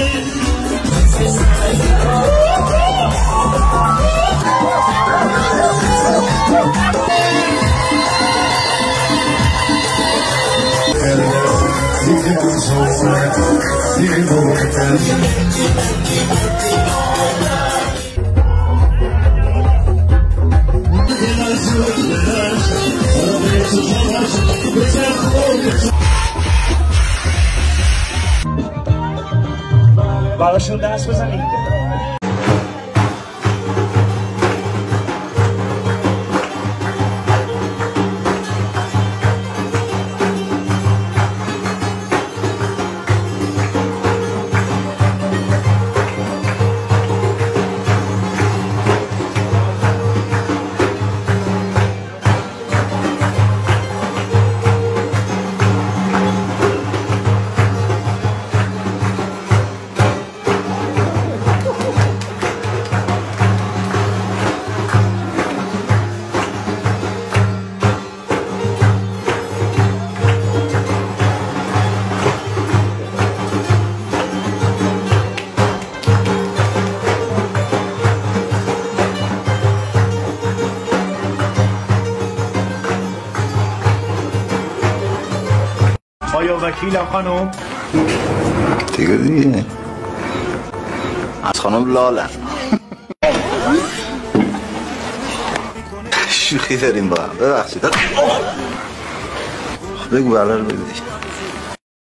براشون دست بزنید. آیا وکیلم خانم؟ دیگه از خانم لالم. شوخی داریم با هم. ببخشید بگو بله رو بگو.